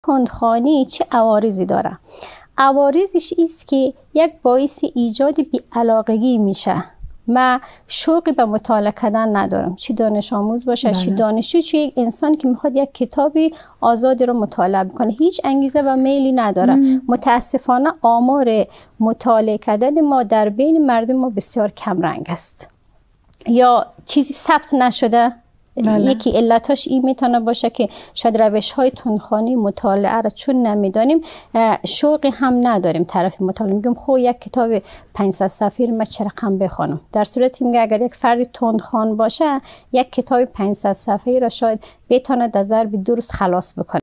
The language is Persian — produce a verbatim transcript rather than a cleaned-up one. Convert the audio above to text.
تندخوانی چه عوارضی داره؟ عوارضش است که یک باعث ایجاد بی‌علاقگی میشه. من شوقی به مطالعه کردن ندارم، چی دانش آموز باشه، چی دانشجو، چی یک انسان که میخواد یک کتابی آزادی رو مطالعه بکنه، هیچ انگیزه و میلی نداره. مم. متاسفانه آمار مطالعه کردن ما در بین مردم ما بسیار کم رنگ است، یا چیزی ثبت نشده. بله. یکی علتاش این میتونه باشه که شاید روش های تندخوانی مطالعه را چون نمیدانیم، شوقی هم نداریم طرف مطالعه. میگم خب یک کتاب پانصد صفحه‌ای رو من چه رقم بخونم؟ در صورتی میگه اگر یک فردی تندخوان باشه، یک کتاب پانصد صفحه‌ای را شاید بتونه در ضرب دو روز خلاص بکنه.